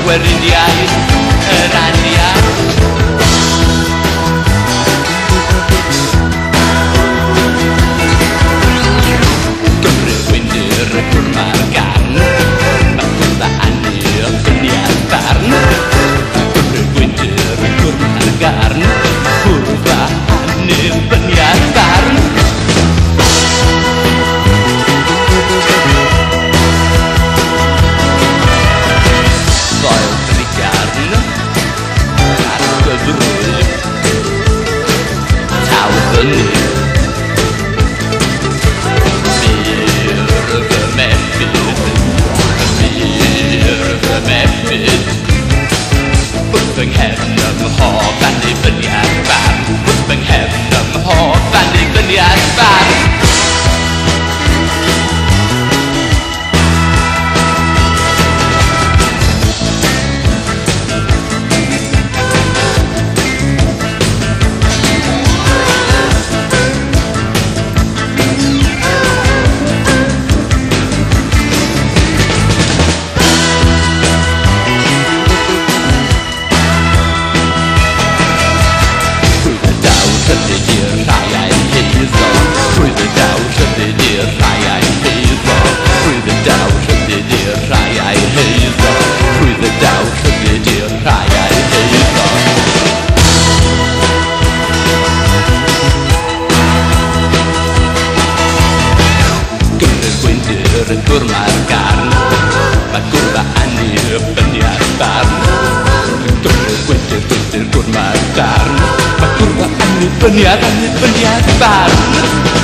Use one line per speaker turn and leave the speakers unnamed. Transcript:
Gweriniaeth yr aniad. Gymru gwyndir y gwrma'r garn, mae gwrdd a Anibyniaeth barn. Gymru gwyndir y gwrma'r garn, gwrdd a Anibyniaeth barn. Doyle trigarn ar gyfrwy taw fyny. Myr fy meffyd, wrth fy nghefn ym mhob Anibyniaeth barn, wrth fy nghefn ym mhob Anibyniaeth barn. Gwrma'r garn, mae gwrdd a Anibyniaeth barn. Gymru gwyndir gwrma'r garn, mae gwrdd a Anibyniaeth barn.